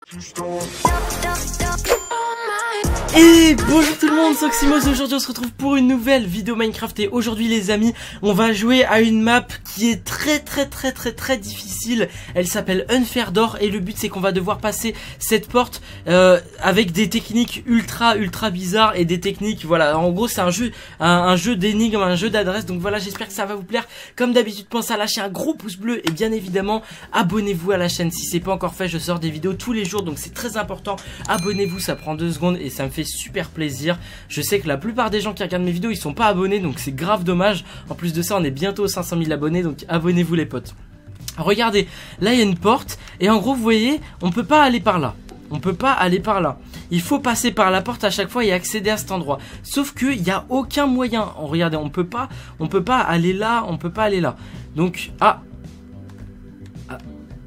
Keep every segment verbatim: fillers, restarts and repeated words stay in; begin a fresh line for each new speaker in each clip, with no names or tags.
Et bonjour tout le monde, c'est Oxymos. Aujourd'hui on se retrouve pour une nouvelle vidéo Minecraft. Et aujourd'hui les amis, on va jouer à une map qui est très très très très très difficile. Elle s'appelle Unfair Door. Et le but c'est qu'on va devoir passer cette porte euh, avec des techniques ultra ultra bizarres. Et des techniques, voilà, en gros c'est un jeu un, un jeu d'énigmes, un jeu d'adresse. Donc voilà, j'espère que ça va vous plaire. Comme d'habitude, pensez à lâcher un gros pouce bleu. Et bien évidemment, abonnez-vous à la chaîne si c'est pas encore fait. Je sors des vidéos tous les jours, donc c'est très important. Abonnez-vous, ça prend deux secondes et ça me fait super plaisir. Je sais que la plupart des gens qui regardent mes vidéos ils sont pas abonnés, donc c'est grave dommage. En plus de ça, on est bientôt aux cinq cent mille abonnés, donc abonnez-vous les potes. Regardez, là il y a une porte et en gros vous voyez, on peut pas aller par là. On peut pas aller par là. Il faut passer par la porte à chaque fois et accéder à cet endroit. Sauf que il y a aucun moyen. Oh, regardez, on peut pas, on peut pas aller là, on peut pas aller là. Donc ah, ah.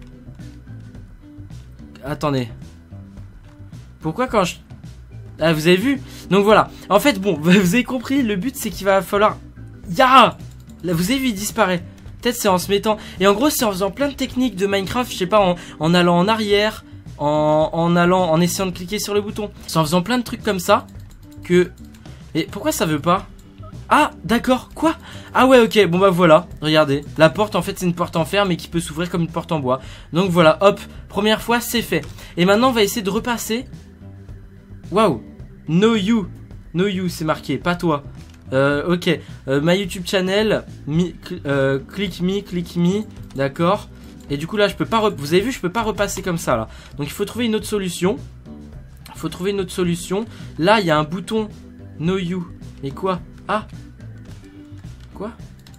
Attendez. Pourquoi quand je... Ah, vous avez vu? Donc voilà. En fait, bon, vous avez compris. Le but, c'est qu'il va falloir... Ya Là, vous avez vu, il disparaît. Peut-être c'est en se mettant... Et en gros, c'est en faisant plein de techniques de Minecraft. Je sais pas, en, en allant en arrière, en, en allant, en essayant de cliquer sur le bouton. C'est en faisant plein de trucs comme ça que... Et pourquoi ça veut pas? Ah, d'accord. Quoi? Ah ouais, ok. Bon bah voilà. Regardez. La porte, en fait, c'est une porte en fer, mais qui peut s'ouvrir comme une porte en bois. Donc voilà, hop. Première fois, c'est fait. Et maintenant, on va essayer de repasser... Waouh, no you, no you c'est marqué, pas toi. Euh, ok, euh, my YouTube channel, mi, euh, click me, click me, d'accord. Et du coup là je peux pas, vous avez vu je peux pas repasser comme ça là. Donc il faut trouver une autre solution. Il faut trouver une autre solution. Là il y a un bouton no you. Et quoi? Ah, quoi?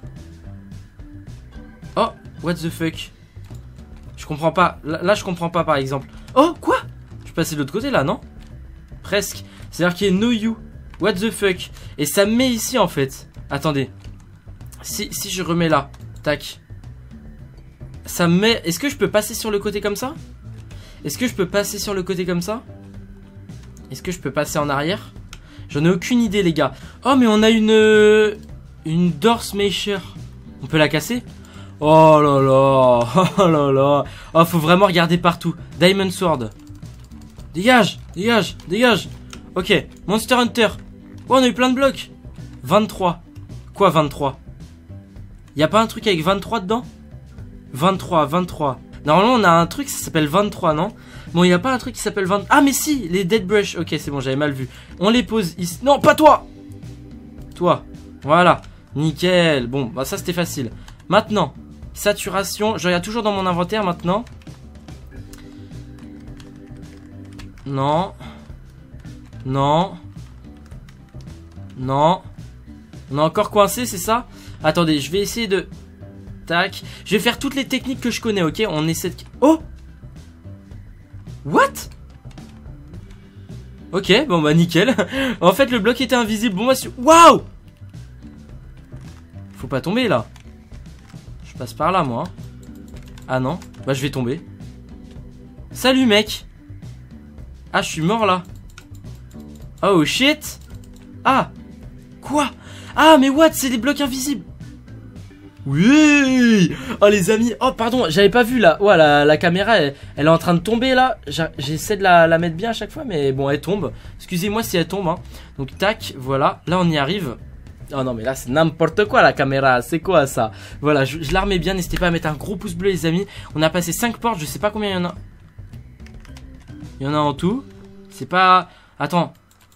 Oh, what the fuck? Je comprends pas, là, là je comprends pas par exemple. Oh, quoi? Je suis passé de l'autre côté là, non? Presque. C'est-à-dire qu'il y a no you. What the fuck. Et ça me met ici en fait. Attendez. Si, si je remets là. Tac. Ça me met... Est-ce que je peux passer sur le côté comme ça? Est-ce que je peux passer sur le côté comme ça? Est-ce que je peux passer en arrière? J'en ai aucune idée les gars. Oh mais on a une... Une door smasher. On peut la casser? Oh là là. Oh là là. Oh faut vraiment regarder partout. Diamond sword. Dégage, dégage, dégage. Ok, Monster Hunter. Oh, on a eu plein de blocs. vingt-trois. Quoi vingt-trois? Y'a pas un truc avec vingt-trois dedans? vingt-trois, vingt-trois. Normalement, on a un truc, ça s'appelle vingt-trois, non? Bon, y a pas un truc qui s'appelle vingt... Ah, mais si, les Dead Brush. Ok, c'est bon, j'avais mal vu. On les pose ici. Non, pas toi. Toi. Voilà. Nickel. Bon, bah ça, c'était facile. Maintenant, saturation. Je regarde toujours dans mon inventaire, maintenant. Non. Non. Non. On est encore coincé, c'est ça? Attendez, je vais essayer de... Tac. Je vais faire toutes les techniques que je connais, ok? On essaie de... Oh! What? Ok, bon bah nickel. En fait, le bloc était invisible. Bon bah... Waouh! Faut pas tomber, là. Je passe par là, moi. Ah non. Bah, je vais tomber. Salut, mec! Ah, je suis mort là. Oh shit. Ah. Quoi? Ah, mais what? C'est des blocs invisibles. Oui. Oh les amis. Oh pardon, j'avais pas vu là. Ouais, la, la caméra, elle, elle est en train de tomber là. J'essaie de la, la mettre bien à chaque fois, mais bon, elle tombe. Excusez-moi si elle tombe. Hein. Donc tac, voilà. Là, on y arrive. Oh non, mais là, c'est n'importe quoi la caméra. C'est quoi ça? Voilà, je, je la remets bien. N'hésitez pas à mettre un gros pouce bleu, les amis. On a passé cinq portes. Je sais pas combien il y en a. Il y en a en tout. C'est pas... Attends.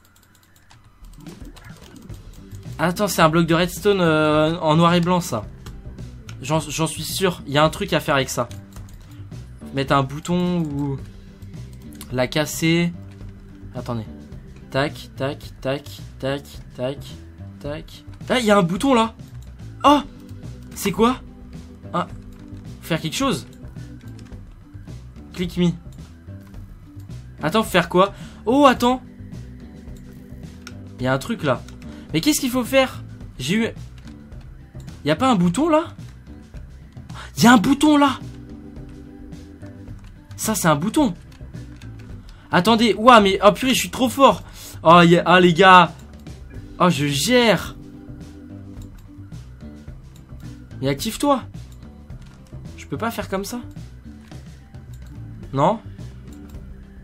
Attends, c'est un bloc de redstone euh, en noir et blanc, ça. J'en suis sûr. Il y a un truc à faire avec ça. Mettre un bouton ou... La casser. Attendez. Tac, tac, tac, tac, tac, tac. Ah, il y a un bouton, là. Oh! C'est quoi? Ah. Faut faire quelque chose. Click me. Attends, faut faire quoi? Oh, attends. Il y a un truc là. Mais qu'est-ce qu'il faut faire? J'ai eu... Il y a pas un bouton là? Il y a un bouton là. Ça, c'est un bouton. Attendez. Ouah, mais... Oh purée, je suis trop fort. Oh, yeah. Ah, les gars. Oh, je gère. Mais active-toi. Je peux pas faire comme ça. Non?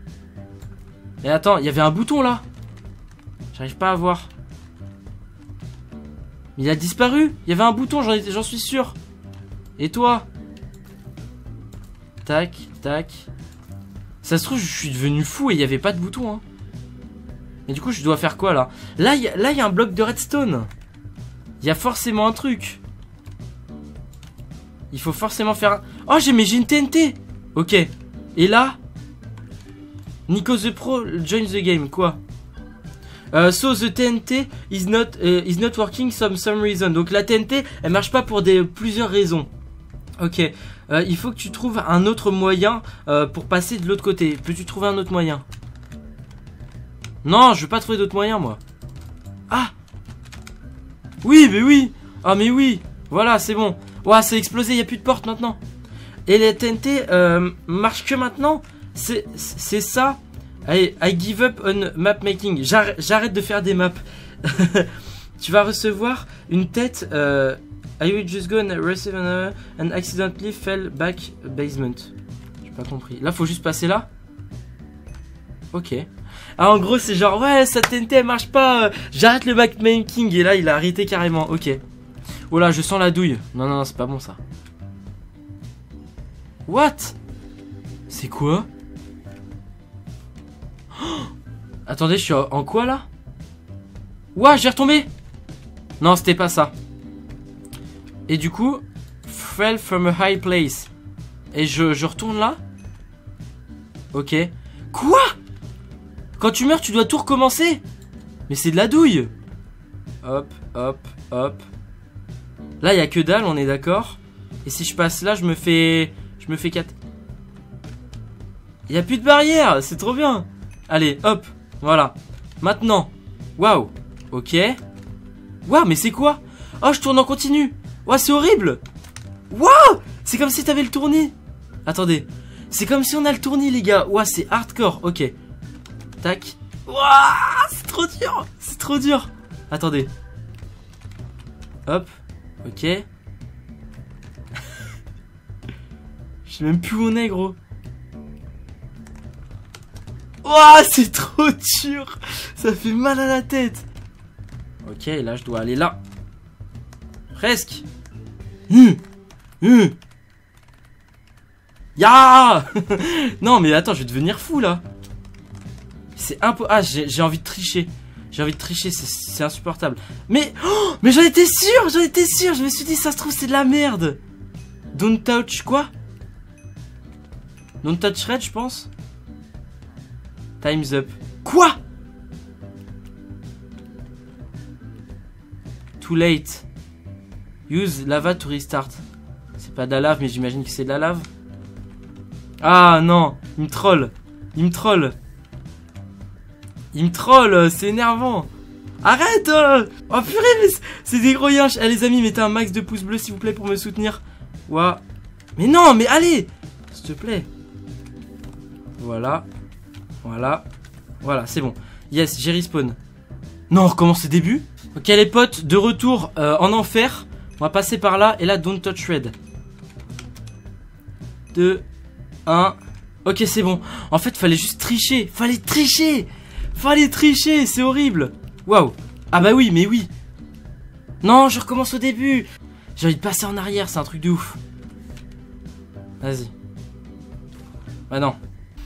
Et attends, il y avait un bouton là. J'arrive pas à voir. Il a disparu. Il y avait un bouton, j'en étais, j'en suis sûr. Et toi? Tac, tac. Ça se trouve, je suis devenu fou et il n'y avait pas de bouton. Hein. Et du coup, je dois faire quoi là? Là, il y, y a un bloc de redstone. Il y a forcément un truc. Il faut forcément faire un... Oh, j'ai mais j'ai une T N T. Ok. Et là, Nico the Pro joins the game. Quoi? Uh, so the T N T is not uh, is not working some some reason. Donc la T N T, elle marche pas pour des plusieurs raisons. Ok. Uh, il faut que tu trouves un autre moyen uh, pour passer de l'autre côté. Peux-tu trouver un autre moyen? Non, je veux pas trouver d'autres moyens moi. Ah. Oui, mais oui. Ah mais oui. Voilà, c'est bon. Ouah, c'est explosé. Il y a plus de porte maintenant. Et les T N T euh, marchent que maintenant. C'est c'est ça. I, I give up on map making. J'arrête de faire des maps. Tu vas recevoir une tête. Euh, I will just go and receive an, and accidentally fell back basement. J'ai pas compris. Là, faut juste passer là. Ok. Ah, en gros, c'est genre, ouais, sa T N T elle marche pas. Euh, J'arrête le map making. Et là, il a arrêté carrément. Ok. Oh là, je sens la douille. Non, non, non, c'est pas bon ça. What? C'est quoi? Oh, attendez, je suis en quoi là? Ouah, j'ai retombé. Non, c'était pas ça. Et du coup, fell from a high place. Et je, je retourne là. Ok. Quoi? Quand tu meurs, tu dois tout recommencer? Mais c'est de la douille. Hop, hop, hop. Là, il n'y a que dalle, on est d'accord. Et si je passe là, je me fais... Je me fais quatre. Il n'y a plus de barrière, c'est trop bien. Allez, hop, voilà. Maintenant, waouh, ok. Waouh, mais c'est quoi? Oh, je tourne en continu. Waouh, c'est horrible. Waouh, c'est comme si t'avais le tournis. Attendez, c'est comme si on a le tournis, les gars. Waouh, c'est hardcore, ok. Tac. Waouh, c'est trop dur. C'est trop dur. Attendez. Hop, ok. Je sais même plus où on est, gros. Ouah, c'est trop dur. Ça fait mal à la tête. Ok, là, je dois aller là. Presque. Hum. Hum. Ya. Non, mais attends, je vais devenir fou, là. C'est impo... Ah, j'ai envie de tricher. J'ai envie de tricher, c'est insupportable. Mais... Oh, mais j'en étais sûr, j'en étais sûr. Je me suis dit, ça se trouve, c'est de la merde. Don't touch, quoi? Don't touch red, je pense. Time's up. Quoi? Too late. Use lava to restart. C'est pas de la lave, mais j'imagine que c'est de la lave. Ah non, il me troll. Il me troll. Il me troll, c'est énervant. Arrête euh Oh purée, mais c'est des gros yinches. Allez les amis, mettez un max de pouces bleus s'il vous plaît pour me soutenir. Ouah. Mais non, mais allez, s'il te plaît. Voilà. Voilà. Voilà, c'est bon. Yes, j'ai respawn. Non, on recommence le début. Ok les potes, de retour euh, en enfer. On va passer par là. Et là, don't touch red. deux, un. Ok, c'est bon. En fait, fallait juste tricher. Fallait tricher. Fallait tricher, c'est horrible. Waouh. Ah bah oui, mais oui. Non, je recommence au début. J'ai envie de passer en arrière, c'est un truc de ouf. Vas-y. Bah non.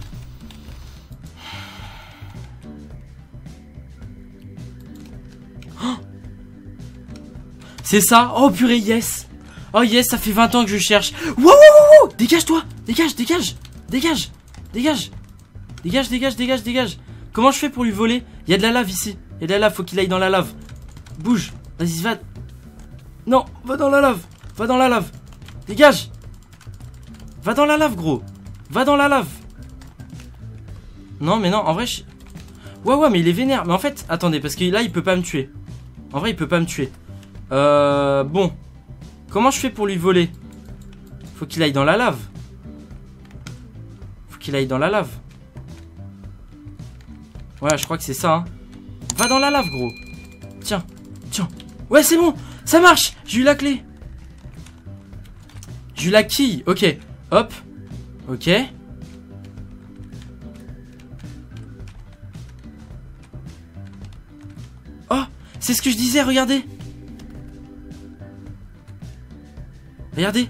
Oh, c'est ça. Oh purée, yes. Oh yes, ça fait vingt ans que je cherche. Wow, wow, wow, wow. Dégage-toi. Dégage, dégage. Dégage. Dégage. Dégage, dégage, dégage, dégage. Comment je fais pour lui voler? Il y a de la lave ici. Il y a de la lave, faut qu'il aille dans la lave. Bouge. Vas-y, va. Non, va dans la lave. Va dans la lave. Dégage. Va dans la lave, gros. Va dans la lave. Non, mais non, en vrai, je... Ouais, ouais, mais il est vénère. Mais en fait, attendez, parce que là, il peut pas me tuer. En vrai, il peut pas me tuer. Euh... Bon. Comment je fais pour lui voler? Faut qu'il aille dans la lave. Faut qu'il aille dans la lave. Ouais, je crois que c'est ça, hein. Va dans la lave, gros. Tiens, tiens. Ouais, c'est bon, ça marche. J'ai eu la clé. J'ai eu la quille. Ok, hop. Ok. C'est ce que je disais, regardez. Regardez.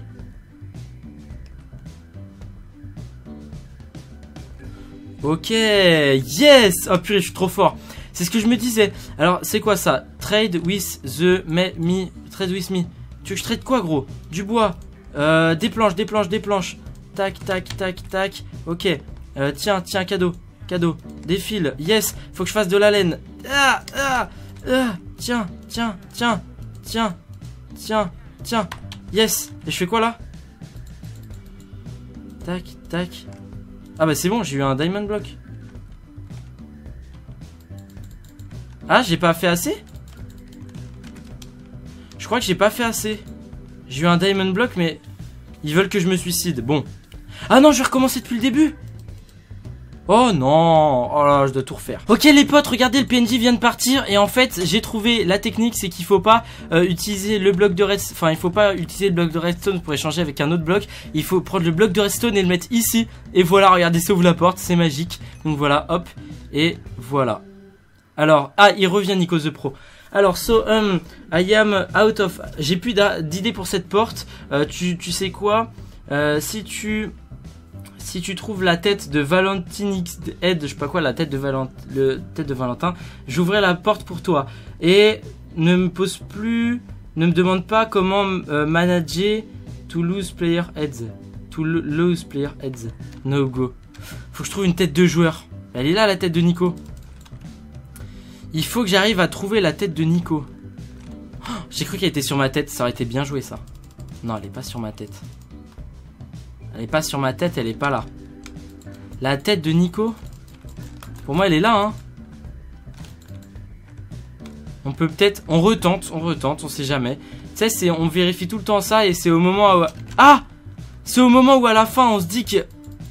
Ok, yes. Oh purée, je suis trop fort. C'est ce que je me disais. Alors, c'est quoi ça? Trade with the me, me. Trade with me. Tu veux que je trade quoi, gros? Du bois. Euh, des planches, des planches, des planches. Tac, tac, tac, tac. Ok. Euh, tiens, tiens, cadeau. Cadeau. Des fils. Yes. Faut que je fasse de la laine. Ah, ah, ah. Tiens, tiens, tiens. Tiens. Tiens, tiens. Yes. Et je fais quoi là? Tac, tac. Ah bah c'est bon, j'ai eu un diamond block. Ah, j'ai pas fait assez? Je crois que j'ai pas fait assez. J'ai eu un diamond block, mais ils veulent que je me suicide. Bon. Ah non, je vais recommencer depuis le début. Oh non. Oh là, je dois tout refaire. Ok les potes, regardez, le P N J vient de partir. Et en fait, j'ai trouvé la technique, c'est qu'il faut pas euh, utiliser le bloc de redstone. Enfin, il faut pas utiliser le bloc de redstone pour échanger avec un autre bloc. Il faut prendre le bloc de redstone et le mettre ici. Et voilà, regardez, ça ouvre la porte, c'est magique. Donc voilà, hop. Et voilà. Alors, ah, il revient Nico the Pro. Alors, so, um, I am out of... J'ai plus d'idées pour cette porte. Euh, tu, tu sais quoi, euh, si tu... Si tu trouves la tête de Valentine X Head, je sais pas quoi, la tête de, Valent, le, tête de Valentin, j'ouvrirai la porte pour toi. Et ne me pose plus... Ne me demande pas comment euh, manager to lose player heads. To lose player heads. No go. Faut que je trouve une tête de joueur. Elle est là, la tête de Nico. Il faut que j'arrive à trouver la tête de Nico. Oh, j'ai cru qu'elle était sur ma tête. Ça aurait été bien joué, ça. Non, elle est pas sur ma tête. Elle est pas sur ma tête, elle est pas là. La tête de Nico. Pour moi, elle est là, hein. On peut peut-être... On retente, on retente, on sait jamais. Tu sais, on vérifie tout le temps ça et c'est au moment où... Ah! C'est au moment où à la fin, on se dit que...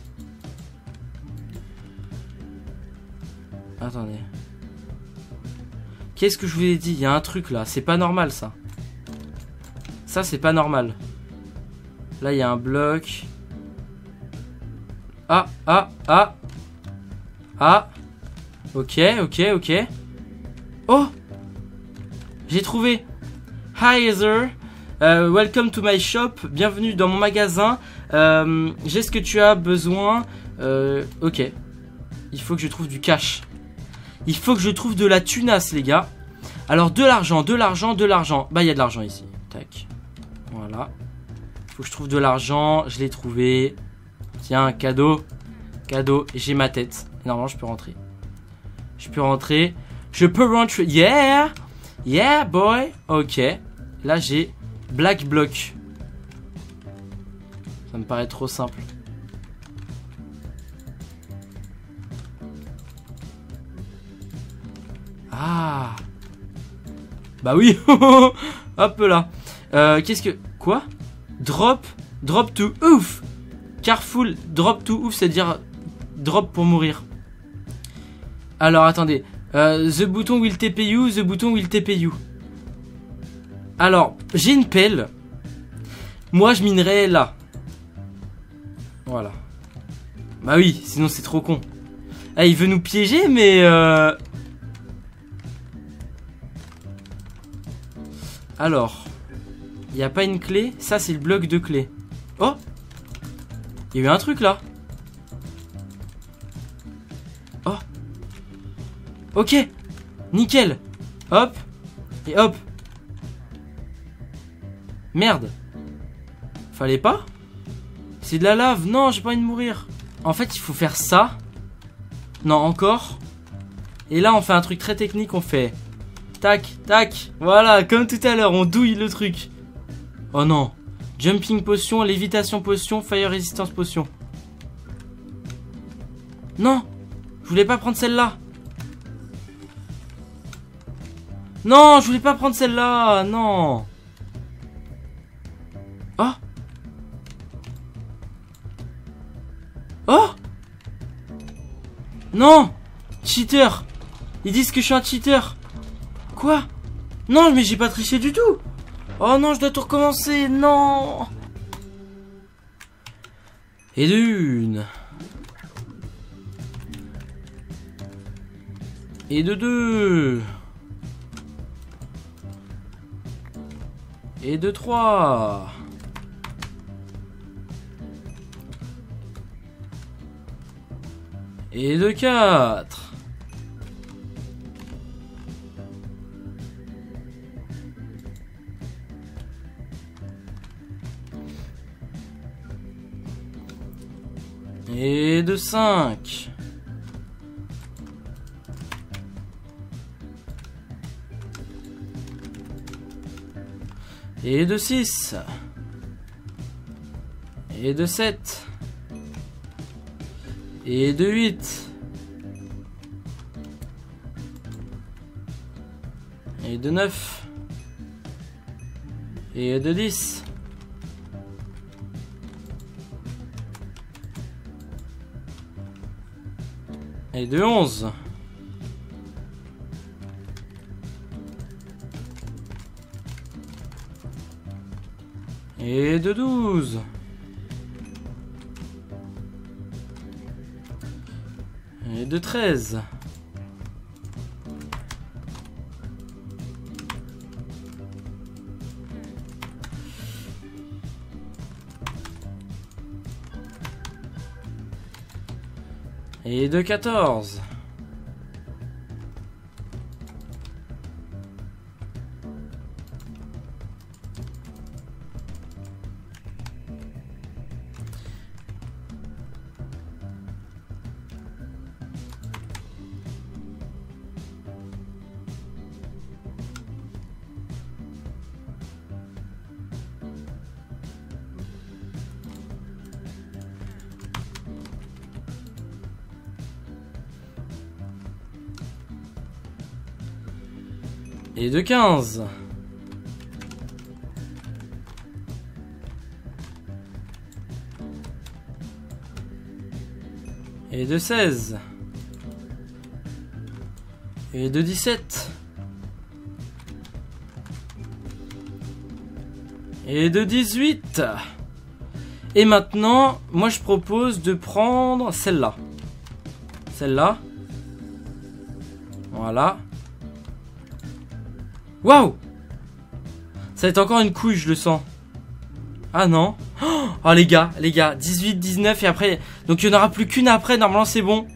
Attendez. Qu'est-ce que je vous ai dit? Il y a un truc là. C'est pas normal, ça. Ça, c'est pas normal. Là, il y a un bloc. Ah, ah, ah. Ah. Ok, ok, ok. Oh! J'ai trouvé. Hi Heather. Uh, welcome to my shop. Bienvenue dans mon magasin. Euh, J'ai ce que tu as besoin. Euh, ok. Il faut que je trouve du cash. Il faut que je trouve de la tunasse, les gars. Alors, de l'argent, de l'argent, de l'argent. Bah, il y a de l'argent ici. Tac. Voilà. Faut que je trouve de l'argent. Je l'ai trouvé. Tiens, cadeau. Cadeau. J'ai ma tête. Normalement, je peux rentrer. Je peux rentrer. Je peux rentrer. Yeah! Yeah, boy. Ok. Là, j'ai Black Block. Ça me paraît trop simple. Ah. Bah oui. Hop là. Euh, qu'est-ce que... Quoi? Drop. Drop to ouf. Careful. Drop to ouf, c'est-à-dire drop pour mourir. Alors, attendez. Euh, the bouton will T P you. The bouton will T P you. Alors, j'ai une pelle. Moi, je minerais là. Voilà. Bah oui, sinon c'est trop con. Ah, il veut nous piéger, mais... Euh... Alors, il n'y a pas une clé. Ça, c'est le bloc de clé. Oh! Il y a eu un truc, là. Oh! Ok! Nickel! Hop! Et hop! Merde! Fallait pas? C'est de la lave! Non, j'ai pas envie de mourir! En fait, il faut faire ça. Non, encore. Et là, on fait un truc très technique. On fait... Tac, tac, voilà, comme tout à l'heure, on douille le truc. Oh non. Jumping potion, lévitation potion, fire resistance potion. Non, je voulais pas prendre celle-là. Non, je voulais pas prendre celle-là, non. Oh. Oh. Non. Cheater. Ils disent que je suis un cheater. Quoi? Non, mais j'ai pas triché du tout. Oh non, je dois tout recommencer. Non. Et d'une. Et de deux. Et de trois. Et de quatre. Et de cinq. Et de six. Et de sept. Et de huit. Et de neuf. Et de dix. Et de onze. Et de douze. Et de treize. Et de quatorze. Et de quinze. Et de seize. Et de dix-sept. Et de dix-huit. Et maintenant, moi je propose de prendre celle-là. Celle-là. Voilà. Waouh! Ça va être encore une couille, je le sens. Ah non. Oh les gars, les gars, dix-huit, dix-neuf et après... Donc il n'y en aura plus qu'une après, normalement c'est bon.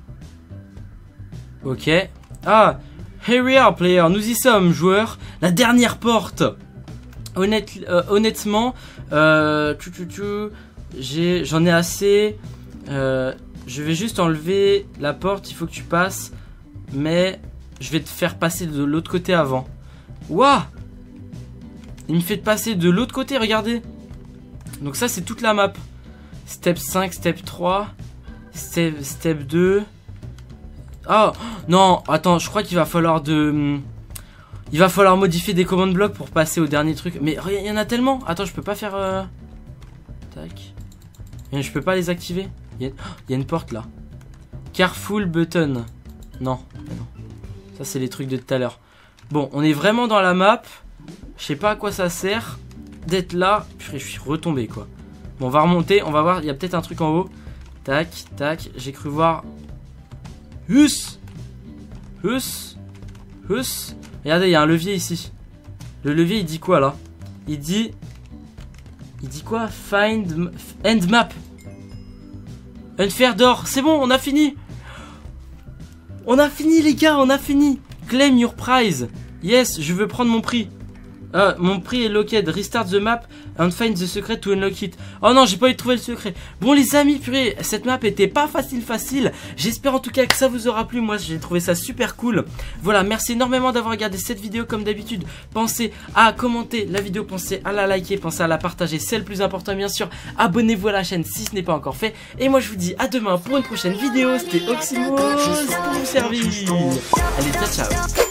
Ok. Ah, here we are player, nous y sommes joueurs. La dernière porte. Honnête, euh, honnêtement, euh, j'en ai, ai assez. Euh, je vais juste enlever la porte, il faut que tu passes. Mais je vais te faire passer de l'autre côté avant. Waouh! Il me fait passer de l'autre côté, regardez. Donc ça c'est toute la map. Step cinq, step trois, step, step deux. Oh non, attends, je crois qu'il va falloir de... Il va falloir modifier des commandes blocs pour passer au dernier truc. Mais il y en a tellement. Attends, je peux pas faire... Euh... Tac. Je peux pas les activer. Il y a, oh, il y a une porte là. Careful button. Non, non. Ça c'est les trucs de tout à l'heure. Bon, on est vraiment dans la map. Je sais pas à quoi ça sert d'être là. Je suis retombé quoi. Bon, on va remonter, on va voir. Il y a peut-être un truc en haut. Tac, tac. J'ai cru voir. Hus Hus Hus. Regardez, il y a un levier ici. Le levier, il dit quoi là? Il dit... Il dit quoi? Find... End map. Unfair door. C'est bon, on a fini. On a fini les gars, on a fini. Claim your prize. Yes, je veux prendre mon prix. Ah, mon prix est locked. Restart the map and find the secret to unlock it. Oh non, j'ai pas eu de trouver le secret. Bon les amis, purée, cette map était pas facile facile. J'espère en tout cas que ça vous aura plu. Moi, j'ai trouvé ça super cool. Voilà, merci énormément d'avoir regardé cette vidéo comme d'habitude. Pensez à commenter la vidéo, pensez à la liker, pensez à la partager. C'est le plus important bien sûr. Abonnez-vous à la chaîne si ce n'est pas encore fait. Et moi, je vous dis à demain pour une prochaine vidéo. C'était Oxymos pour vous servir. Allez, ciao ciao.